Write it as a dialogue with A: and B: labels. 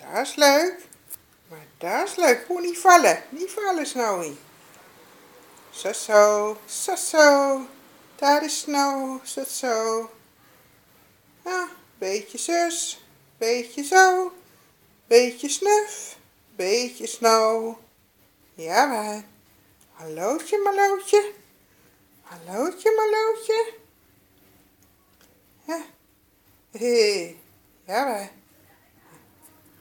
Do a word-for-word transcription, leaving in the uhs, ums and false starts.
A: Dat is leuk. Maar dat is leuk. Gewoon niet vallen. Niet vallen, Snowy. Zo, zo. Zo, zo. Daar is Snow. Zo, zo. Ja, beetje zus. Beetje zo. Beetje snuf. Beetje Snow. Jawel. Hallootje, malootje. Hallootje, malootje. Ja. Hé. Jawel.